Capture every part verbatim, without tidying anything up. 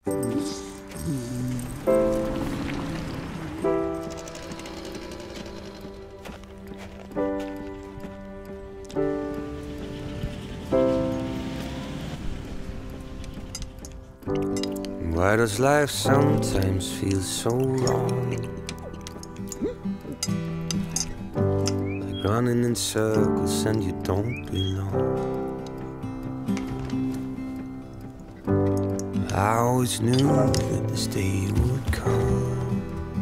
Why does life sometimes feel so wrong? Like running in circles and you don't belong. I always knew that this day would come.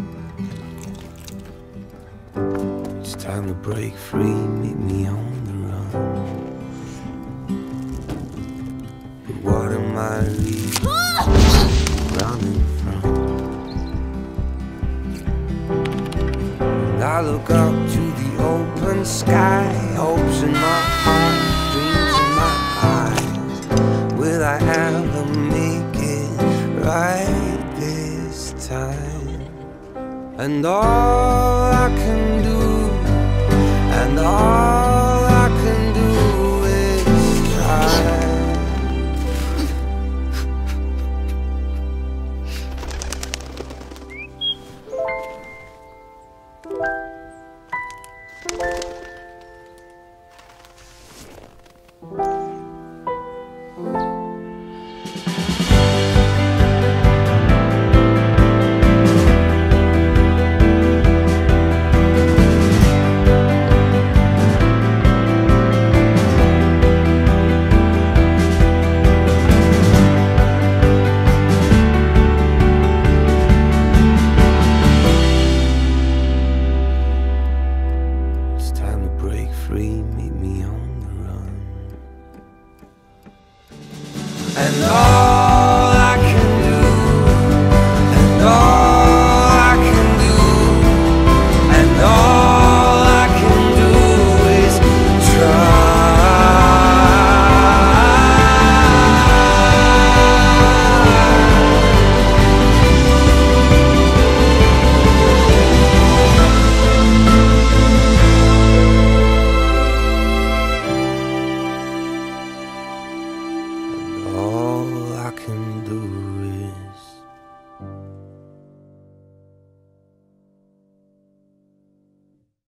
It's time to break free, meet me on the run. But what am I really running from? And I look up to the open sky, hopes in my heart, dreams in my eyes. Will I ever make it right this time? And all I can do, and all